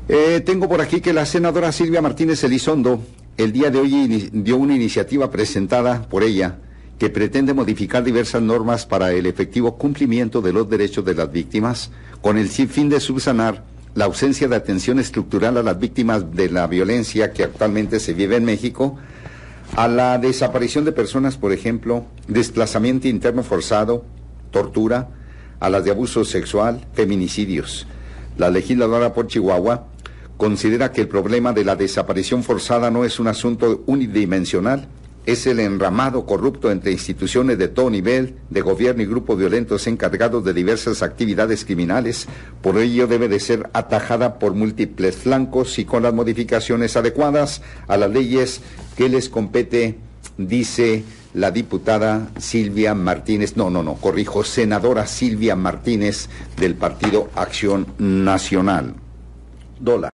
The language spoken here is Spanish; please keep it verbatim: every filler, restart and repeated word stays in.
Eh, tengo por aquí que la senadora Silvia Martínez Elizondo el día de hoy dio una iniciativa presentada por ella que pretende modificar diversas normas para el efectivo cumplimiento de los derechos de las víctimas con el fin de subsanar la ausencia de atención estructural a las víctimas de la violencia que actualmente se vive en México, a la desaparición de personas, por ejemplo, desplazamiento interno forzado, tortura, a las de abuso sexual, feminicidios. La legisladora por Chihuahua considera que el problema de la desaparición forzada no es un asunto unidimensional, es el enramado corrupto entre instituciones de todo nivel, de gobierno y grupos violentos encargados de diversas actividades criminales. Por ello debe de ser atajada por múltiples flancos y con las modificaciones adecuadas a las leyes que les compete, dice la diputada Silvia Martínez, no, no, no, corrijo, senadora Silvia Martínez del Partido Acción Nacional. Dólar.